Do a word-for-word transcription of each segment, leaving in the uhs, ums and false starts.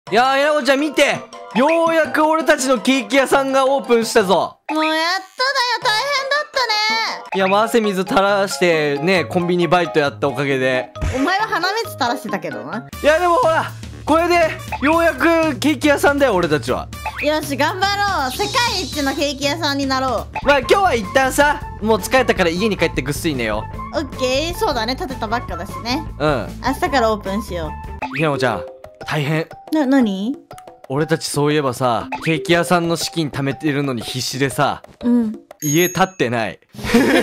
いやー、やなこちゃん見て、ようやく俺たちのケーキ屋さんがオープンしたぞ。 もうやっとだよ、大変だったね。 いや、もう汗水垂らしてね、コンビニバイトやったおかげで。 お前は鼻水垂らしてたけどな。 いや、でもほら、これでようやくケーキ屋さんだよ、俺たちは。 よし、頑張ろう。世界一のケーキ屋さんになろう。 まあ今日は一旦さ、もう疲れたから家に帰ってぐっすり寝よオッケー、そうだね、建てたばっかだしね。 う。うん。 明日からオープンしよひなこちゃん、大変。 う。な、なに？ 俺たちそういえばさ、ケーキ屋さんの資金貯めてるのに必死でさ、 うん。 家建ってない。 サッ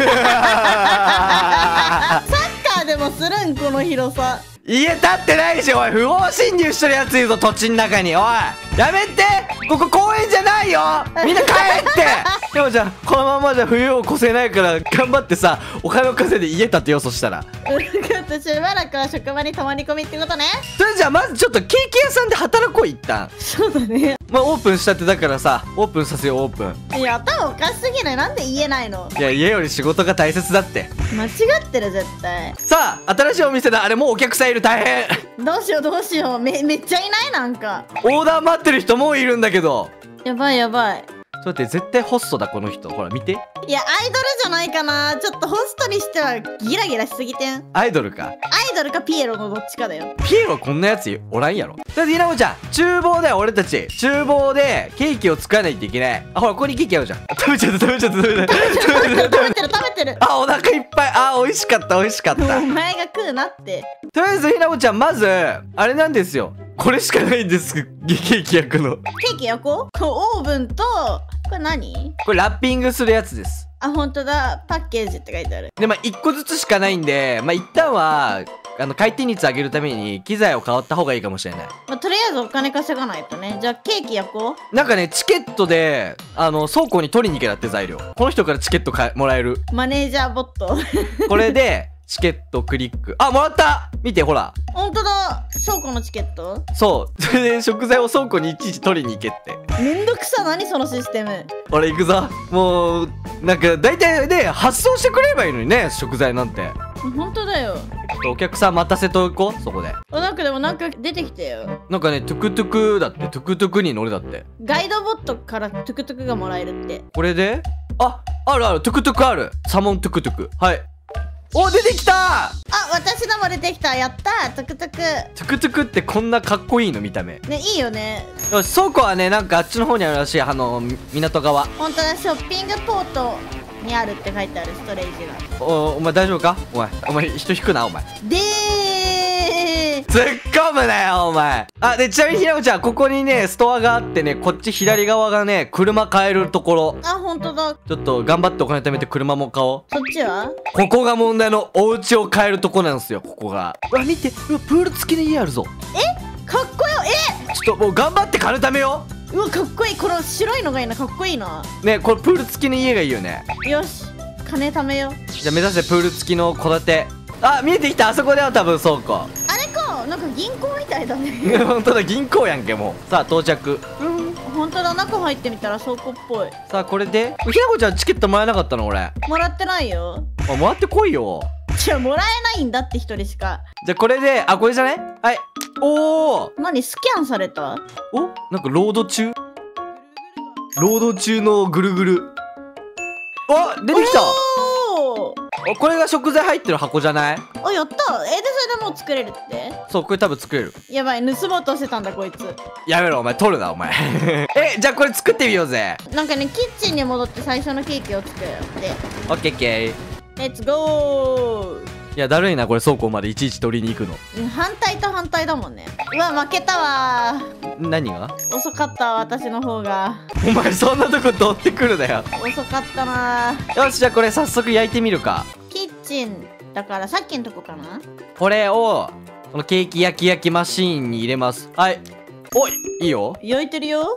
カーでもするん、この広さ。 家建ってないでしょ、おい。不法侵入してるやついるぞ、土地の中に。おい、やめて。ここ公園じゃないよ。みんな帰ってでもじゃあ、このままじゃ冬を越せないから頑張ってさ、お金を稼いで家建てよう。そしたらうん、しばらくは職場に泊まり込みってことね。 それじゃあまずちょっとケーキ屋さんで働こう、一旦。 そうだね。 まあオープンしたってだからさ、オープンさせよう。オープン。 いや、頭おかしすぎない？なんで言えないの？ いや、家より仕事が大切だって。 間違ってる、絶対。 さあ、新しいお店だ。あれもうお客さんいる。大変。 どうしようどうしよう。め、めっちゃいない？なんかオーダー待ってる人もういるんだけど。 やばいやばい。 ちょっと待って、絶対ホストだこの人。ほら見て。 いや、アイドルじゃないかな。ちょっとホストにしてはギラギラしすぎてん。 アイドルか。 アイドルかピエロのどっちかだよ。 ピエロこんなやつおらんやろ。だってひなこちゃん、厨房だよ。俺たち厨房でケーキを作らないといけない。あ、ほらここにケーキあるじゃん。食べちゃった食べちゃった食べちゃった食べちゃった食べてる食べてる食べてる。 あ、お腹いっぱい。あ、美味しかった美味しかった。 お前が食うなって。 とりあえずひなこちゃん、まずあれなんですよ。これしかないんです。ケーキ焼くの。 ケーキ焼こう。こうオーブンと、これ何？ これラッピングするやつです。 あ、ほんとだ。パッケージって書いてある。 で、まあいっこずつしかないんで、まあ一旦はあの回転率上げるために機材を変わった方がいいかもしれない。 まあ、とりあえずお金稼がないとね。じゃあケーキ焼こう。 なんかね、チケットであの倉庫に取りに行けだって。材料この人からチケットかもらえる。 マネージャーボット。 これでチケットクリック。あ、もらった。見てほら。 ほんとだ。倉庫のチケット。 そう。それで食材を倉庫にいちいち取りに行けって。 めんどくさ。何そのシステム。 俺行くぞ。もうなんか大体ね、発送してくれればいいのにね、食材なんて。 ほんとだよ。 お客さん待たせとこう。そこで。 あ、なんかでもなんか出てきたよ。 なんかね、トゥクトゥクだって。トゥクトゥクに乗るだって。 ガイドボットからトゥクトゥクがもらえるって。 これで、あ、あるある。トゥクトゥクある。サモントゥクトゥク。はい。お、出てきた。 あ、私のも出てきた。やったー。トゥクトゥク。 トゥクトゥクってこんなかっこいいの、見た目。 ね、いいよね。 よし、倉庫はね、なんかあっちの方にあるらしい。あの港側。 ほんとだ。ショッピングポートにあるって書いてある。ストレージが。 お、お前大丈夫か。お前お前人引くな。お前でー突っ込むなよお前。あ、でちなみにひなこちゃん、ここにねストアがあってね、こっち左側がね車買えるところ。 あ、ほんとだ。 ちょっと頑張ってお金貯めて車も買おう。 そっちはここが問題のお家を買えるとこなんですよ。ここが。うわ見て、うわプール付きの家あるぞ。 え、かっこよ。え、 ちょっともう頑張って金貯めようわ、かっこいい。この白いのがいいな。かっこいいな。 う。ね、これプール付きの家がいいよね。 よし、金貯めよう。 じゃあ目指してプール付きの戸建て。あ、見えてきた。あそこでは多分倉庫。 あれか、なんか銀行みたいだね。 本当だ、銀行やんけ。もうさあ到着。 うん、ほんとだ。中入ってみたら倉庫っぽい。 さあこれでひなこちゃんチケットもらえなかったの。俺もらってないよ。 あ、もらってこいよ。 じゃあもらえないんだって、一人しか。 じゃあこれで、あ、これじゃね。はい。おお。 何、スキャンされた？ お、なんかロード中ロード中のぐるぐる。お、出てきた。 おお、これが食材入ってる箱じゃない？ ー、あ、やった。え、でそれでもう作れるって？ そう、これ多分作れる。 やばい、盗もうとしてたんだこいつ。 やめろお前、取るなお前。え、じゃあこれ作ってみようぜ。 なんかね、キッチンに戻って最初のケーキを作るって。 オッケーオッケー。 レッツゴー。 いやだるいなこれ、倉庫までいちいち取りに行くの。 反対と反対だもんね。うわ、負けたわ。 何が？ 遅かったわ、私の方が。 お前そんなとこ取ってくるなよ。 遅かったな。 よし、じゃあこれ早速焼いてみるか。 キッチンだからさっきのとこかな。 これをこのケーキ焼き焼きマシーンに入れます。はい。おい、いいよ。 焼いてるよ。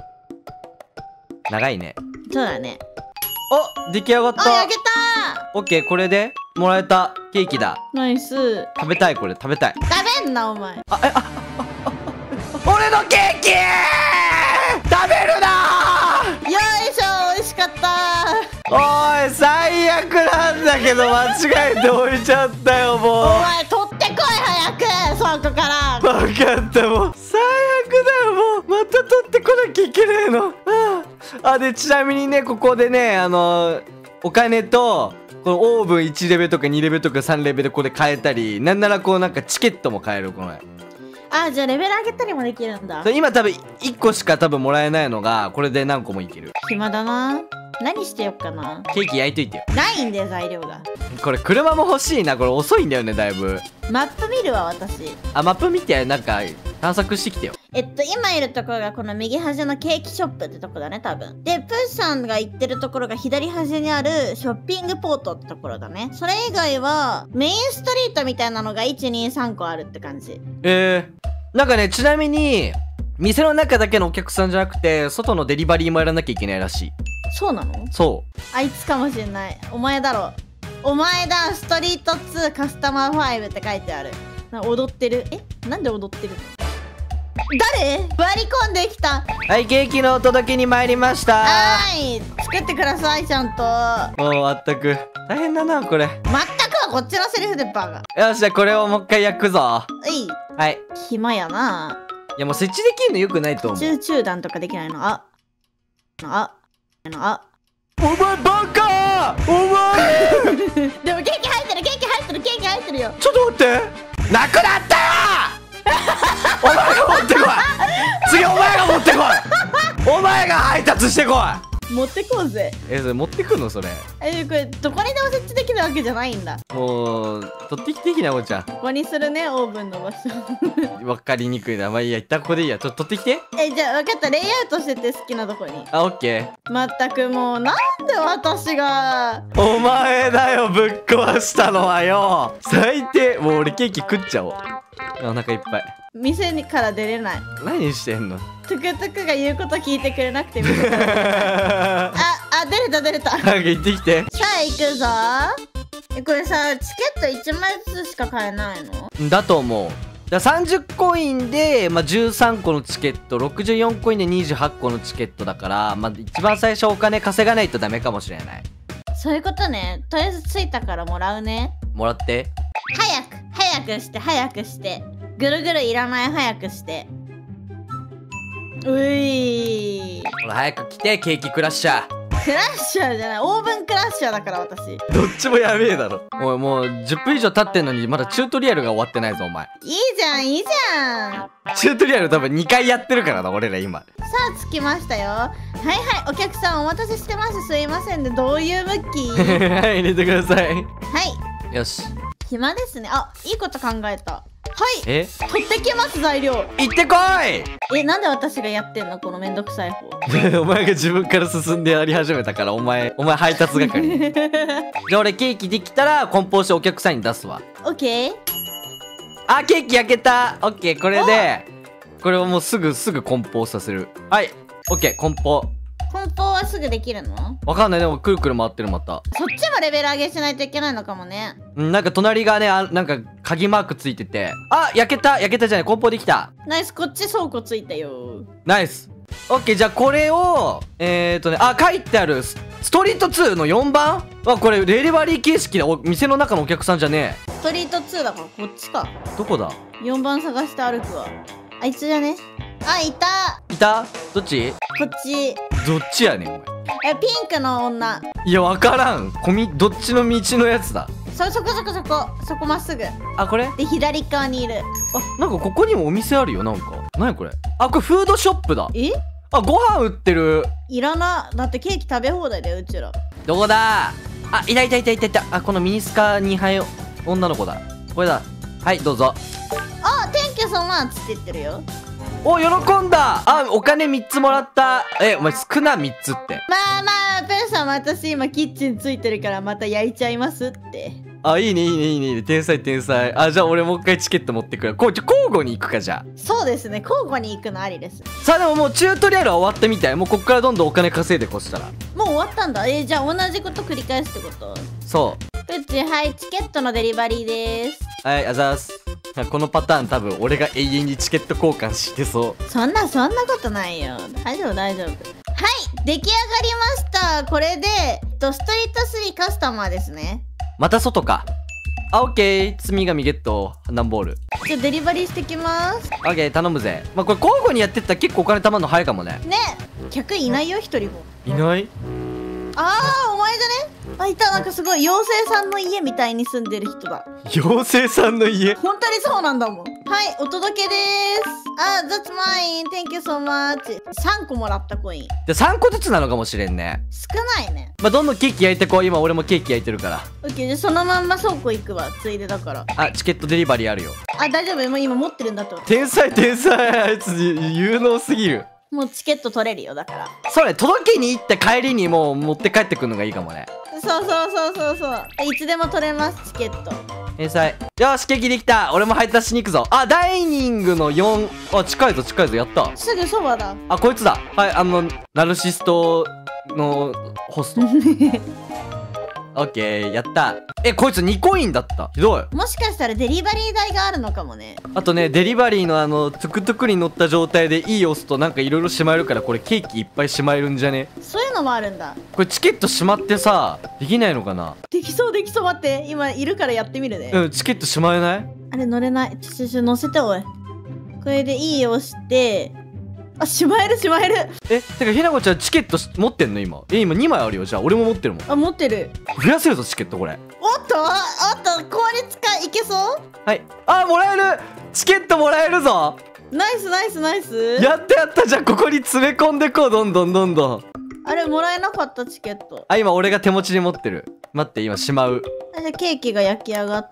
長いね。 そうだね。 お、出来上がった。 あ、焼けた。 オッケー、これでもらえたケーキだ。 ナイス。 食べたい。これ食べたい。 食べんなお前。 あ、え、あ、あ、あ、俺のケーキ食べるな。 よいしょ、美味しかった。 おい、最悪なんだけど間違えて置いちゃったよ。もうお前取ってこい早く、倉庫から。 分かった。もう最悪だよ取ってこなきゃいけないの。ああ、でちなみにね、ここでね、あのー、お金とこのオーブンいちレベルとかにレベルとかさんレベルでここで買えたり、なんならこうなんかチケットも買える。このあ、じゃあレベル上げたりもできるんだ。 今多分いっこしか多分もらえないのがこれで何個もいける。 暇だな。何してよっかな。 ケーキ焼いといてよ。 ないんだよ材料が。 これ車も欲しいな。これ遅いんだよねだいぶ。 マップ見るわ私。 あ、マップ見てなんか探索してきてよ。 えっと今いるところがこの右端のケーキショップってとこだね多分。でプーさんが行ってるところが左端にあるショッピングポートってところだね。それ以外はメインストリートみたいなのがいちにさんこあるって感じ。 えー、なんかね、ちなみに店の中だけのお客さんじゃなくて外のデリバリーもやらなきゃいけないらしい。 そうなの？ そうあいつかもしれない。お前だろ。お前だ。ストリートツーカスタマーファイブって書いてある。な踊ってる。え、なんで踊ってるの？誰？割り込んできた。 はい、ケーキのお届けに参りました。 はーい、作ってくださいちゃんと。 もうまったく大変だなこれ。 まったくはこっちのセリフでバカ。 よし、じゃあこれをもう一回焼くぞ。 うい。 はい。 暇やな。 いやもう設置できるのよくないと思う。 中中断とかできないの？あああお前バカー。お前でもケーキ入ってるケーキ入ってるケーキ入ってるよ。 ちょっと待って、なくなったよお前が持ってこい次お前が持ってこいお前が配達してこい。 持ってこうぜ。 え、それ持ってくんのそれ。 え、これどこにでも設置できるわけじゃないんだ。 もう取ってきてきなおちゃん。 ここにするね、オーブンの場所わかりにくいな。まあいいや、一旦ここでいいや。ちょっと取ってきて。 え、じゃあ分かった。レイアウトしてて好きなとこに。 あ、オッケー。 まったくもうなんで私が。 お前だよぶっ壊したのはよ。最低。もう俺ケーキ食っちゃおう。お腹いっぱい。 店にから出れない。 何してんの。 トゥクトゥクが言うこと聞いてくれなくて店からあ、あ、出れた出れた。さ早く行ってきて。 あ行くぞ。え、これさチケットいちまいずつしか買えないの？ だと思う。ださんじゅっコインで、まあ、じゅうさんこのチケット、ろくじゅうよんコインでにじゅうはちこのチケットだから、まあ、一番最初お金稼がないとダメかもしれない。 そういうことね。とりあえず着いたからもらうね。 もらって。 早く早くして早くして。ぐるぐるいらない。早くして。ういー。 ほら早く来て、ケーキクラッシャー。 クラッシャーじゃない、オーブンクラッシャーだから私。 どっちもやべえだろ。おい、もうじゅっぷん以上経ってんのにまだチュートリアルが終わってないぞお前。 いいじゃんいいじゃん。 チュートリアル多分にかいやってるからな俺ら今。 さあ着きましたよ。はいはい、お客さんお待たせしてます。すいませんね、どういう向きはい、入れてください。 はい、 よし。 暇ですね。あ、いいこと考えた。はい、 え、 取ってきます材料。 行ってこい。 え、なんで私がやってんのこのめんどくさい方お前が自分から進んでやり始めたから、お前お前配達係。じゃあ俺ケーキできたら梱包してお客さんに出すわ。 オッケー。 あ、ケーキ焼けた。オッケー。これでこれをもうすぐすぐ梱包させる。はい、オッケー。梱包。 梱包はすぐできるの？ わかんない。でもくるくる回ってる。またそっちもレベル上げしないといけないのかもね。 うん、なんか隣がね、あ、なんか鍵マークついてて、あ、焼けた焼けたじゃない、梱包できた。 ナイス。こっち倉庫ついたよ。 ナイス。オッケー。じゃあこれをえーとね、あ、書いてあるスストリートツーのよんばんはこれデリバリー形式でお店の中のお客さんじゃねストリートツーだからこっちか。 え。どこだ。 よんばん探して歩くわ。あいつじゃね。あ、いた。 いた。どっち。 こっち。 どっちやねんお前。 え、ピンクの女。 いや、わからん。こみどっちの道のやつだ。 そそこそこそこそこまっすぐあ、これ。 で左側にいる。 あ、なんかここにもお店あるよ。なんかなにこれ。あ、これフードショップだ。 え、 あ、ご飯売ってる。 いらな。だってケーキ食べ放題だようちら。 どこだ。あ、いたいたいたいたいた。あ、このミニスカにはい女の子だ。これだ。はい、どうぞ。 あ、Thank you so muchって言ってるよ。 お、喜んだ。あ、お金みっつもらった。え、お前少なみっつって。 まあまあペンさん、私今キッチンついてるからまた焼いちゃいますって。 あ、いいねいいねいいねいいね。天才天才。あ、じゃあ俺もう一回チケット持ってくる。こう、じゃ交互に行くか。じゃあそうですね、交互に行くのありです。 さあ、でももうチュートリアルは終わったみたい。もうこっからどんどんお金稼いでこしたら。 もう終わったんだ。えー、じゃあ同じこと繰り返すってこと？ そううち、はい、チケットのデリバリーです。 はい、あざーす。このパターン多分俺が永遠にチケット交換してそう。 そんなそんなことないよ。大丈夫大丈夫。はい、出来上がりました。これでえっとストリートスリーカスタマーですね。 また外か。 あ、オッケー。包み紙ゲット。段ボール。 じゃあデリバリーしてきます。 オッケー、頼むぜ。まあ、これ交互にやってったら結構お金貯まるの早いかもね。 ね、客いないよ一人も。 いない？ あー、お前じゃね？あ、いた。なんかすごい妖精さんの家みたいに住んでる人だ。 妖精さんの家？ 本当にそうなんだもん。はい、お届けでーす。あ、that's mine. Thank you so much. さんこもらったコイン。 でさんこずつなのかもしれんね。 少ないね。 まあ、どんどんケーキ焼いてこう。今俺もケーキ焼いてるから。 オッケー、じゃあそのまんま倉庫行くわ。ついでだから。 あ、チケットデリバリーあるよ。 あ、大丈夫。もう今持ってるんだって。 天才天才。あいつ有能すぎる。 もうチケット取れるよ、だから。 そうね、届けに行って帰りにもう持って帰ってくるのがいいかもね。 そうそうそうそうそう。いつでも取れます、チケット。 天才。よし、ケーキできた。俺も配達しに行くぞ。あ、ダイニングのよん。あ、近いぞ近いぞ。やった。 すぐそばだ。 あ、こいつだ。はい、あのナルシストのホスト。オッケー、やった。え、こいつにコインだった。ひどい。 もしかしたらデリバリー代があるのかもね。 あとね、デリバリーのあのトゥクトゥクに乗った状態でいい押すとなんかいろいろしまえるから、これケーキいっぱいしまえるんじゃね？ そういうのもあるんだ。 これチケットしまってさ、できないのかな？ できそうできそう。待って、今いるからやってみるね。 うん、チケットしまえない？ あれ乗れない。ちょちょちょ乗せて。おい、これでいい押して、あ、しまえるしまえる。 え、てかひなこちゃんチケット持ってんの今？え、今にまいあるよ。じゃあ俺も持ってるもん。 あ、持ってる。 増やせるぞチケットこれ。 おっとおっと、効率化いけそう。 はい。あ、もらえる。チケットもらえるぞ。 ナイスナイスナイス。 やったやった。じゃあここに詰め込んでこう。どんどんどんどん。 あれもらえなかったチケット。 あ、今俺が手持ちに持ってる。待って、今しまう。 あ、じゃあケーキが焼き上がった。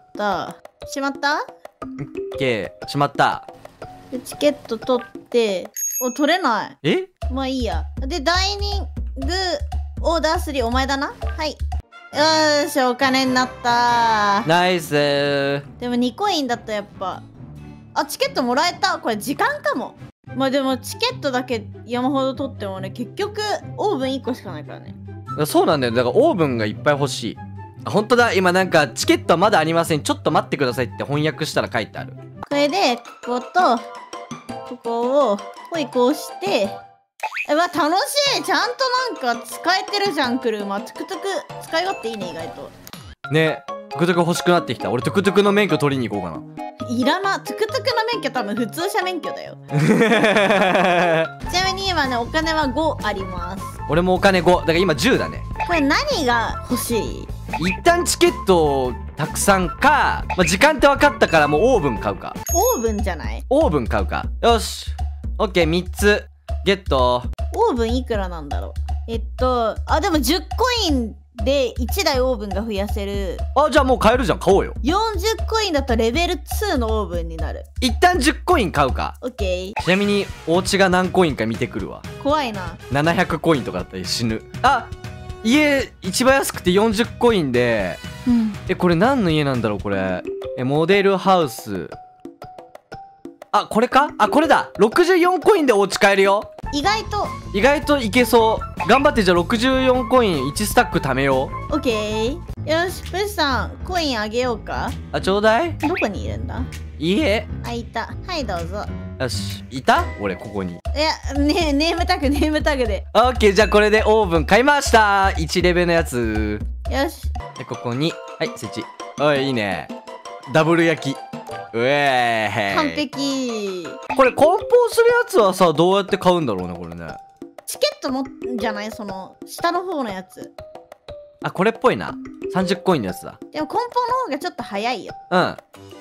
しまった？ オッケー、しまった。 でチケット取って、お、取れない。 え？ まあいいや。で、ダイニングオーダースリーお前だな。はい。よーし、お金になったー。 ナイスー。 でもにコインだったやっぱ。あ、チケットもらえた。これ時間かも。まあでもチケットだけ山ほど取ってもね、結局オーブンいっこしかないからね。 そうなんだよ。だからオーブンがいっぱい欲しい。あ、ほんとだ。今なんかチケットはまだありません。ちょっと待ってくださいって翻訳したら書いてある。 これで、ここと、ここを、ほいこうして、え、わ、楽しい。ちゃんとなんか使えてるじゃん、車。トゥクトゥク使い勝手いいね、意外と。 ね、トゥクトゥク欲しくなってきた。俺トゥクトゥクの免許取りに行こうかな。 いらな。トゥクトゥクの免許多分普通車免許だよ。ちなみに今ね、お金はごあります。 俺もお金ご。だから今じゅうだね。 これ何が欲しい？ 一旦チケットをたくさんか、まあ、時間って分かったからもうオーブン買うか。 オーブンじゃない？ オーブン買うか。よし。オッケー、みっつ。ゲット。 オーブンいくらなんだろう。えっと、あ、でもじゅっコインでいちだいオーブンが増やせる。 あ、じゃあもう買えるじゃん。買おうよ。 よんじゅっコインだとレベルツーのオーブンになる。 一旦じゅっコイン買うか。 オッケー。 ちなみにお家が何コインか見てくるわ。 怖いな。 ななひゃくコインとかだったら死ぬ。あ、家一番安くてよんじゅっコインで、 うん、 え、これ何の家なんだろうこれ。え、モデルハウス。あ、これか。あ、これだ。ろくじゅうよんコインでお家買えるよ。 意外と意外といけそう。頑張って。じゃあろくじゅうよんコインいちスタック貯めよう。 オッケー。よし、プシさんコインあげようか。 あ、ちょうだい。 どこにいるんだ？ いいえ。 あ、いた。はいどうぞ。 よし。いた？俺ここに。 いや、ね、ネームタグネームタグで。 オッケー。じゃあこれでオーブン買いました。いちレベルのやつ。 よし。 でここに、はい、設置。おい、いいね。ダブル焼き。うえー。 完璧。 これ梱包するやつはさ、どうやって買うんだろうねこれね。 チケットもじゃない？その下の方のやつ。 あ、これっぽいな。さんじゅっコインのやつだ。 でも梱包の方がちょっと早いよ。 うん。さ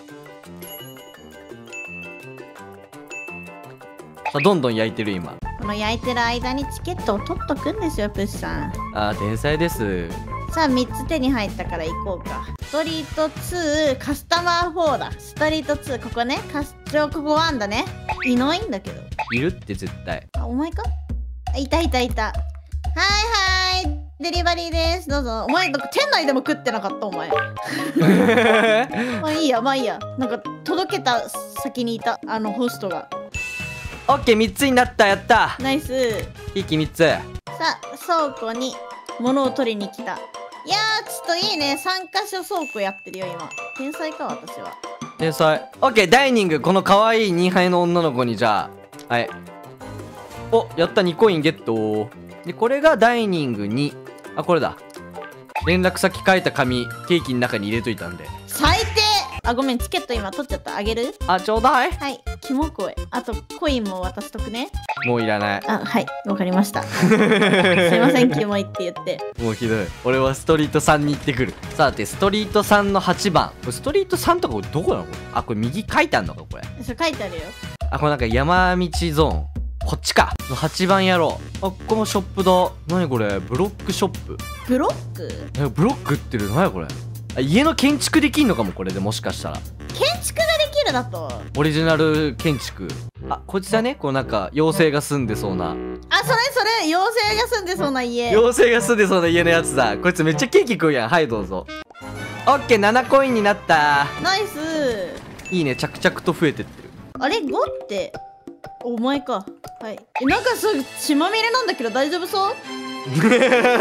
あ、どんどん焼いてる今。 この焼いてる間にチケットを取っとくんですよ、プシさん。 あー、天才です。 さあみっつ手に入ったから行こうか。ストリートツーカスタマーフォーだ。ストリートツーここね。カスここワンだね。いないんだけど。 いるって絶対。 あ、お前か？あ、いたいたいた。はいはい、デリバリーです。どうぞ。お前なんか店内でも食ってなかったお前。まあいいや、まあいいや。なんか届けた先にいたあのホストが。 オッケー、みっつになった。やった。 ナイス。 ケーキみっつ。 さあ倉庫に物を取りに来た。いやーちょっといいね。さんかしょ倉庫やってるよ今。天才か私は。 天才。オッケー、ダイニング。この可愛いにはいの女の子にじゃあ、はい。お、やった。にコインゲット。でこれがダイニングに。あ、これだ。連絡先書いた紙ケーキの中に入れといたんで。 最低あ、ごめん、チケット今取っちゃった。あげる？ あ、ちょうだい。 はい。キモ声。あと、コインも渡しとくね。 もういらない。 あ、はい。わかりました。すいません、キモいって言って。 もうひどい。俺はストリートさんに行ってくる。さて、ストリートさんのはちばん。これストリートさんとかどこなのこれ。あ、これ右書いてあんのかこれ。 それ書いてあるよ。 あ、これなんか山道ゾーン。こっちか。はちばんやろう。あ、ここもショップだ。なにこれ、ブロックショップ。 ブロック？ え、ブロック売ってる。なにこれ。あ、家の建築できんのかも、これでもしかしたら。 建築ができるだと。 オリジナル建築。あ、こいつだね。こうなんか、妖精が住んでそうな。 あ、それそれ、妖精が住んでそうな家。 妖精が住んでそうな家のやつだ。こいつめっちゃケーキ食うやん。はい、どうぞ。オッケー、ななコインになった。 ナイス。 いいね、着々と増えてってる。 あれ、ごって、お前か。はい。え、なんかすぐ血まみれなんだけど大丈夫そう？え、え、え、大丈夫？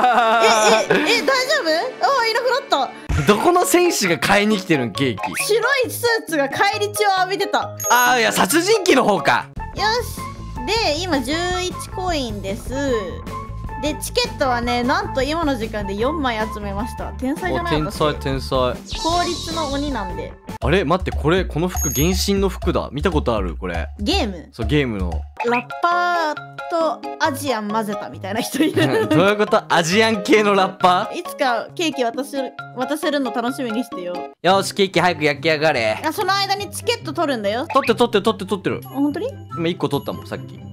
あ、いなくなった。 どこの戦士が買いに来てるん、ケーキ。 白いスーツが返り血を浴びてた。 あー、いや、殺人鬼の方か。 よし。で、今じゅういちコインです。で、チケットはね、なんと今の時間でよんまい集めました。天才じゃない？ 天才天才。 効率の鬼なんで。 あれ待って、これこの服原神の服だ。見たことあるこれ。 ゲーム？ そう、ゲームのラッパーとアジアン混ぜたみたいな人いる。 どういうこと？アジアン系のラッパー？ いつかケーキ渡せる渡せるの楽しみにしてよ。 よし、ケーキ早く焼き上がれ。 あ、その間にチケット取るんだよ。 取って取って取って取ってる。 あ、本当に？ 今いっこ取ったもん、さっき。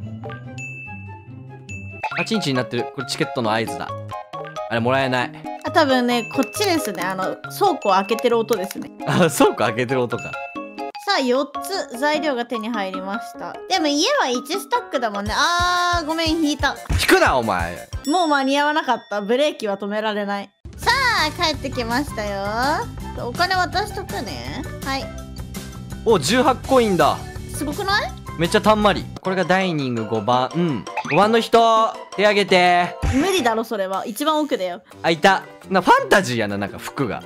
あ、チンチンになってる。これチケットの合図だ。あれもらえない。 あ、多分ね、こっちですね。あの倉庫を開けてる音ですね。 あ、倉庫開けてる音か。 さあ、よっつ材料が手に入りました。でも家はいちスタックだもんね。あー、ごめん、引いた。 引くなお前。 もう間に合わなかった。ブレーキは止められない。さあ、帰ってきましたよ。お金渡しとくね。はい。 お、じゅうはちコインだ。 すごくない？ めっちゃたんまり。これがダイニングごばん。うん。ごばんの人、手挙げて。 無理だろ、それは。一番奥だよ。 あ、いた。な、ファンタジーやな、なんか服が。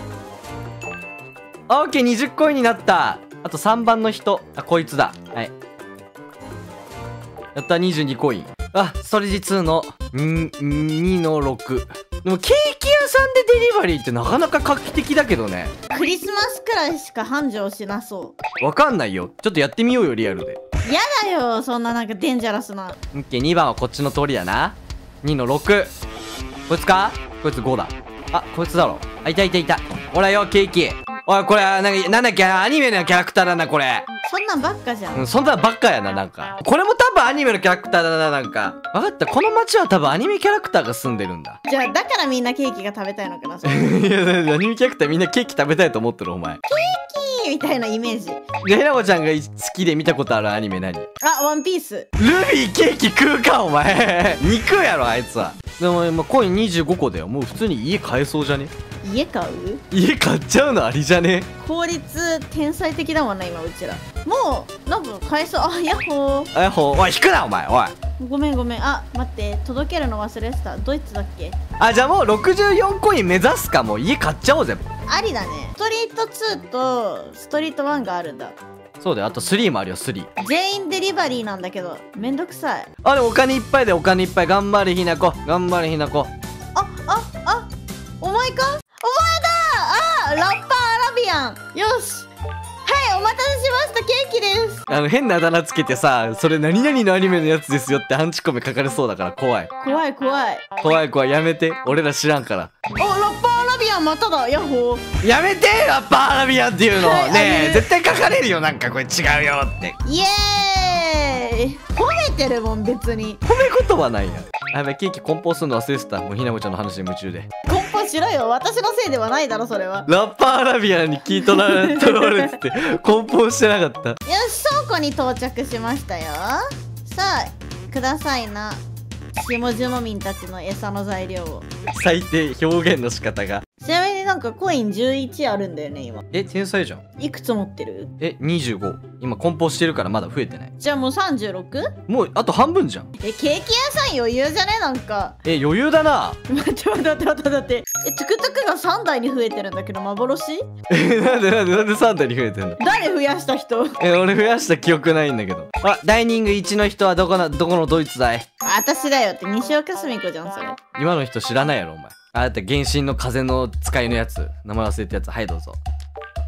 オッケー、にじゅうコインになった。あとさんばんの人。あ、こいつだ。はい。やった、にじゅうにコイン。あ、ストレージツーのにのろく。でもケーキ屋さんでデリバリーってなかなか画期的だけどね。 クリスマスくらいしか繁盛しなそう。 わかんないよ。ちょっとやってみようよ、リアルで。 やだよ、そんななんかデンジャラスな。 オッケー、にばんはこっちの通りだな。にのろく。こいつか？こいつごだ。あ、こいつだろ。あ、いたいたいた。ほらよ、ケーキ。おい、これ、なんか、なんだっけ、アニメのキャラクターだな、これ。 そんなんばっかじゃん。 うん、そんなんばっかやな、なんか。これも多分アニメのキャラクターだな、なんか。わかった、この街は多分アニメキャラクターが住んでるんだ。 じゃあ、だからみんなケーキが食べたいのかな、それ。 いや、アニメキャラクターみんなケーキ食べたいと思ってる、お前。ケーキみたいなイメージ。 じゃあ、ひなこちゃんが好きで見たことあるアニメ何？ あ、ワンピース。 ルビーケーキ食うか、お前。肉やろ、あいつは。でも今コインにじゅうごこだよ。もう普通に家買えそうじゃね？ 家買う？ 家買っちゃうのありじゃね？ 効率天才的だもんな、今うちら。もうなんか買えそう。あ、ヤッホー。 あ、ヤッホー。おい、引くなお前。おい、 ごめんごめん。あ、待って、届けるの忘れてた。ドイツだっけ？ あ、じゃあもうろくじゅうよんコイン目指すか。もう家買っちゃおうぜ。 ありだね。ストリートツーとストリートワンがあるんだ。 そうだよ。あとスリーもあるよ、スリー。 全員デリバリーなんだけどめんどくさい。 あ、でもお金いっぱいで、お金いっぱい。頑張れひなこ、頑張れひなこ。 あ、あ、あ、お前か？お前だ。あ、ラッパーアラビアン。よし、はい、お待たせしました。ケーキです。 あの変なあだ名つけてさ、それ何々のアニメのやつですよってアンチコメ書かれそうだから怖い。 怖い怖い怖い怖い。やめて、俺ら知らんから。 お、ラッパーアラビアンまただ。ヤッホー。 やめて、ラッパーアラビアンっていうの。 はい、 ねえ、絶対書かれるよ、なんかこれ違うよって。 イエーイ。褒めてるもん、別に。 褒め言葉ないやん。あ、やばい、ケーキ梱包するの忘れてた。もうひなこちゃんの話に夢中で。 梱包しろよ。私のせいではないだろ、それは。 ラッパーアラビアンに聞い取られ取られてて梱包してなかった。 よし、倉庫に到着しましたよ。さあ、くださいな。下々民たちの餌の材料を。 最低表現の仕方が。 ちなみになんかコインじゅういちあるんだよね、今。 え、天才じゃん。 いくつ持ってる？ え、にじゅうご。今梱包してるからまだ増えてない。 じゃあもう さんじゅうろく？ もうあと半分じゃん。 え、ケーキ屋さん余裕じゃね？なんか。 え、余裕だな。 待って待って待って待って待って。え、トゥクトゥクがさんだいに増えてるんだけど幻？ え、なんでなんでなんでさんだいに増えてんの？ 誰増やした人？ え、俺増やした記憶ないんだけど。あ、ダイニングいちの人はどこな、どこのドイツだい？ あ、私だよって西岡澄子じゃん、それ。 今の人知らないやろ、お前。あ、だって原神の風の使いのやつ。名前忘れたやつ。はい、どうぞ。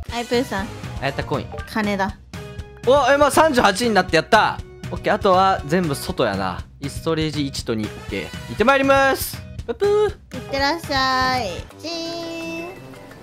はい、プーさん。 あ、やった、コイン。 金だ。 お、え、まあ、さんじゅうはちになってやった。オッケー、あとは全部外やな。ストレージいちとに。オッケー。行ってまいります。ぷぷー。 いってらっしゃい。チーン。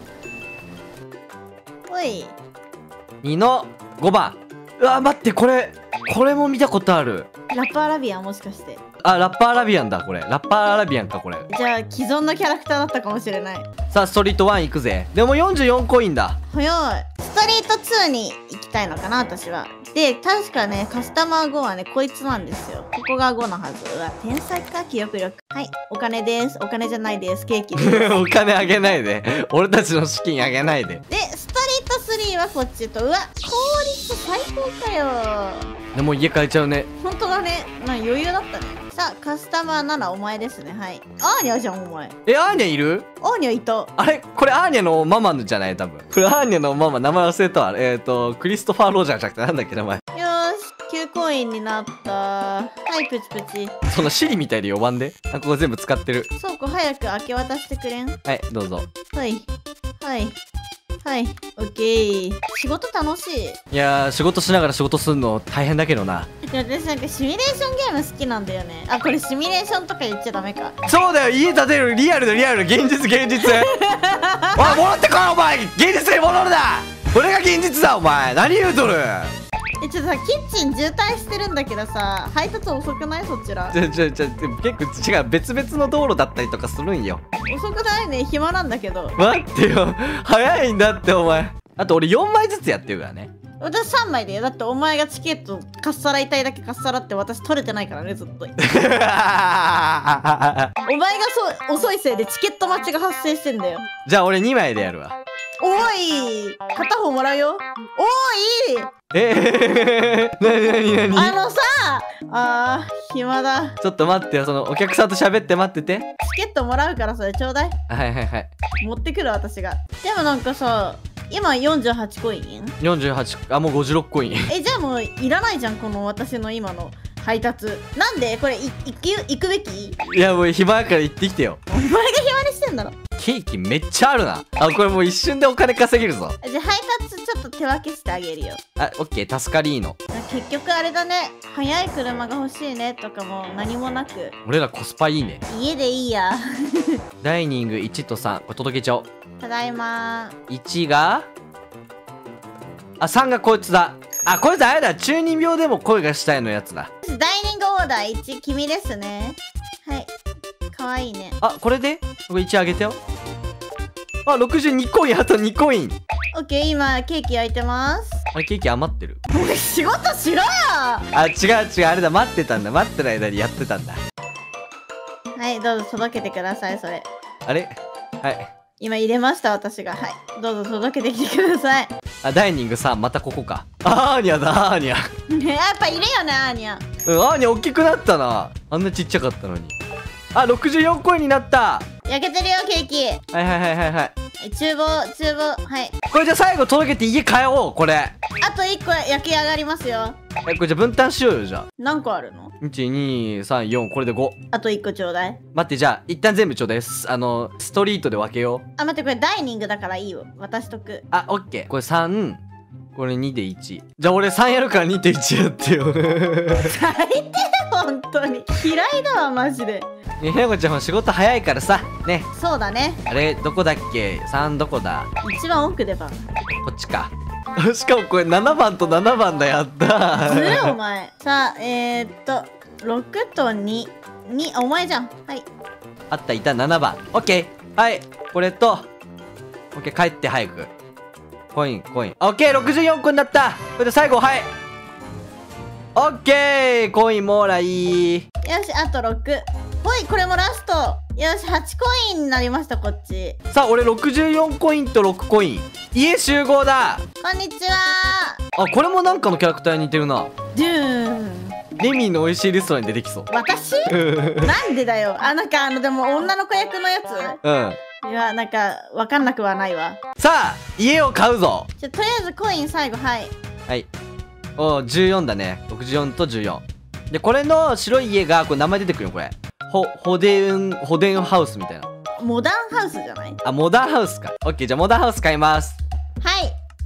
ほい。 にのごばん。うわ、待って、これ、これも見たことある。 ラッパーアラビアンもしかして。 あ、ラッパーアラビアンだ、これ。ラッパーアラビアンか、これ。 じゃあ、既存のキャラクターだったかもしれない。 さあ、ストリートワン行くぜ。でもよんじゅうよんコインだ。 早い。ストリートツーに行きたいのかな、私は。で、確かね、カスタマーごはね、こいつなんですよ。ここがごのはず。うわ、天才か、記憶力。はい、お金です。お金じゃないです。ケーキです。 お金あげないで。俺たちの資金あげないで。 で、ストリートスリーはこっちと、うわ、効率最高かよ。 でも家買えちゃうね。 ほんとだね。な、余裕だったね。さあ、カスタマーならお前ですね。はい。アーニャじゃん、お前。 え、アーニャいる？ アーニャいた。 あれこれアーニャのママじゃない多分。これアーニャのママ、名前忘れたわ。えっ、ー、と、クリストファー・ロジャーじゃなくてなんだっけ名前。 よーし、きゅうコインになった。はい、プチプチ。 そのシリみたいで呼ばんで。あ、ここ全部使ってる。 倉庫早く明け渡してくれん？ はい、どうぞ。 はい。はい。はい。オッケー。仕事楽しい。 いやー、仕事しながら仕事するの大変だけどな。 で私なんかシミュレーションゲーム好きなんだよね。あ、これシミュレーションとか言っちゃダメか。 そうだよ、家建てるリアルだリアル、現実現実。おい、戻ってこいお前、現実に戻るな。これが現実だお前、何言うとる。 え、ちょっとさ、キッチン渋滞してるんだけどさ、配達遅くない？そちら。 じゃじゃじゃ結構違う、別々の道路だったりとかするんよ。 遅くないね、暇なんだけど。 待ってよ、早いんだってお前。あと俺よんまいずつやってるからね。 私さんまいで、だってお前がチケットかっさらいたいだけかっさらって私取れてないからね、ずっと。お前がそう遅いせいでチケット待ちが発生してんだよ。 じゃあ俺にまいでやるわ。 おい、片方もらうよ。おい、 えー、なになになに。 あのさあー、暇だ。 ちょっと待ってよ、そのお客さんと喋って待ってて。 チケットもらうからそれちょうだい。 はいはいはい。 持ってくる私が。でもなんかさ、今よんじゅうはちコイン？ よんじゅうはち、あ、もうごじゅうろくコイン。 え、じゃあもういらないじゃん、この私の今の配達。なんでこれい行く行くべき？ いやもう暇やから行ってきてよ。 お前が暇にしてんだろ。 ケーキめっちゃあるな。あ、これもう一瞬でお金稼げるぞ。 じゃあ配達ちょっと手分けしてあげるよ。 あ、オッケー、助かりーの。 結局あれだね、速い車が欲しいねとかも何もなく、 俺らコスパいいね。 家でいいや。 ダイニングいちとさん、これ届けちゃおう。 ただいまいちがあ、さんがこいつだ。あ、こいつあれだ、中二病でも恋がしたいのやつだ。 ー。ダイニングオーダーいち、君ですね。はい。かわいいね。 あ、これでこれいちあげてよ。あ、ろくじゅうにコイン、あとにコイン。 オッケー、今ケーキ焼いてます。 あれ、ケーキ余ってる。 お前仕事しろよ。 あ、違う違う、あれだ、待ってたんだ。待ってる間にやってたんだ。 はい、どうぞ届けてください、それ。 あれはい。 今入れました、私が。はい。どうぞ届けてきてください。 あ、ダイニングさん、またここか。あーにゃだ、あーにゃ。 ね、やっぱいるよね、アーニャ。 うん、あーにゃ大きくなったな。あんなちっちゃかったのに。あ、ろくじゅうよんコインになった。 焼けてるよ、ケーキ。 はいはいはいはいはい。 厨房、厨房、はい。 これじゃ最後届けて家帰おう、これ。 あといっこ焼き上がりますよ。 え、これじゃ分担しようよ、じゃあ。 何個あるの？ いち、に、さん、よん、これでご。 あといっこちょうだい。 待って、じゃあ、一旦全部ちょうだい。すあの、ストリートで分けよう。 あ、待って、これダイニングだからいいよ。渡しとく。 あ、オッケー。これさん、これにでいち。じゃあ俺さんやるからにといちやってよ。 最低、本当に。嫌いだわ、マジで。 ね、ひなこちゃんも仕事早いからさ、ね。 そうだね。 あれ、どこだっけ ?さん どこだ一番奥でば。 こっちか。しかもこれななばんとななばんだ、やったずるお前。さあ、えー、っと、ろくとに。に、あ、お前じゃん。はい。 あった、いた、ななばん。オッケー。はい。これと、オッケー、帰って早く。コイン、コイン。オッケー、ろくじゅうよんこになった。これで最後、はい。オッケー、コインもらい。 よし、あとろく。ほい、これもラスト。よし、はちコインになりました、こっち。 さあ、俺ろくじゅうよんコインとろくコイン。家集合だ。 こんにちは。 あ、これもなんかのキャラクターに似てるな。 ドゥーン。 レミーの美味しいレストランに出てきそう。 私なんでだよ。あ、なんかあの、でも女の子役のやうん。 ついや、なんか、わかんなくはないわ。 さあ、家を買うぞ。 じゃ、とりあえずコイン最後、はい。 はい。おー、じゅうよんだね。ろくじゅうよんとじゅうよん。で、これの白い家が、これ名前出てくるよ、これ。ほ、ホデン、ホデンハウスみたいな。 モダンハウスじゃない？ あ、モダンハウスか。オッケー、じゃあモダンハウス買います。 はい。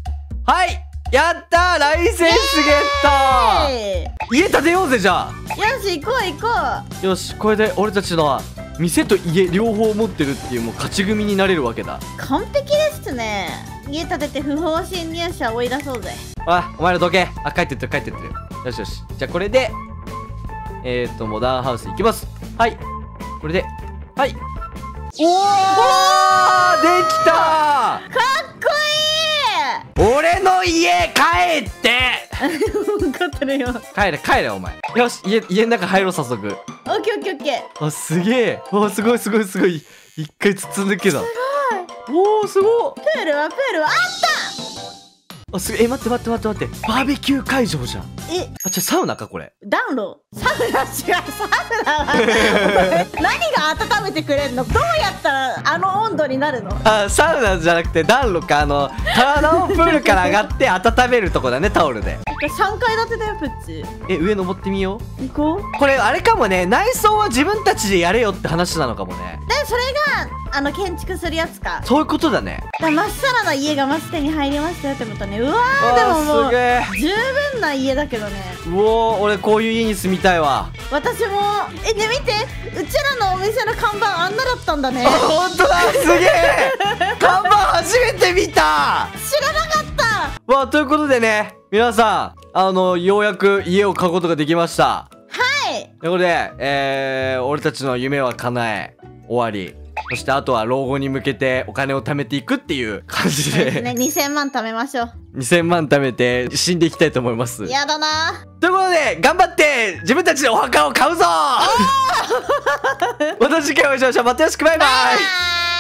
はい、やったー、ライセンスゲッえト。家建てようぜじゃーよし、行こう行こあ。よし、これで俺たちのは店と家両方持ってるっていうもう勝ち組になれるわけだ。 う。完璧ですね。家建てて不法侵入者追い出そうぜ。 あ、お前らどけ。あ、帰ってってる帰ってってる。よしよし、じゃあこれでえーとモダンハウス行きます。はい、これではい、おお、できたかっこいい。 ー。俺の家帰って分かってるよ。 帰れ帰れお前。よし、家家の中入ろう早速。 オッケーオッケーオッケー。 あ、すげえ。あ、すごいすごいすごい。一回包んでけだ。 すおお、すごい。 プールはプールはあっあ、すげえ。え、待って待って待って待って。バーベキュー会場じゃん。 た。え、 あ、ちょ、サウナかこれ。 暖炉。サウナ違う、サウナは何が温めてくれんの。どうやったらあの温度になるの。 あ、サウナじゃなくて暖炉か。あの体をプールから上がって温めるとこだね、タオルで。 さんかい建てだよプッチ。 え、上登ってみよう。 行こう。 これあれかもね、内装は自分たちでやれよって話なのかもね。 でそれがあの建築するやつか。 そういうことだね。 だまっさらな家がマジ手に入りましたよってことね。うわー、 あでももうー、すげえ。 十分な家だけどね。 うおー、俺こういう家に住みたいわ。 私も。え、ね、見て、うちらのお店の看板あんなだったんだね。 あ、ほんとだ、すげえ。看板初めて見た。 知らなかった。 わあ、ということでね、皆さん、あのようやく家を買うことができました。 はい。 ということで、えー、俺たちの夢は叶え終わり。そしてあとは老後に向けてお金を貯めていくっていう感じで、 そうですね、にせんまん貯めましょう。 にせんまん貯めて死んでいきたいと思います。 やだな。 ということで、頑張って自分たちでお墓を買うぞ。また次回お会いしましょう。またよろしく、バイバイ。 バイバイ。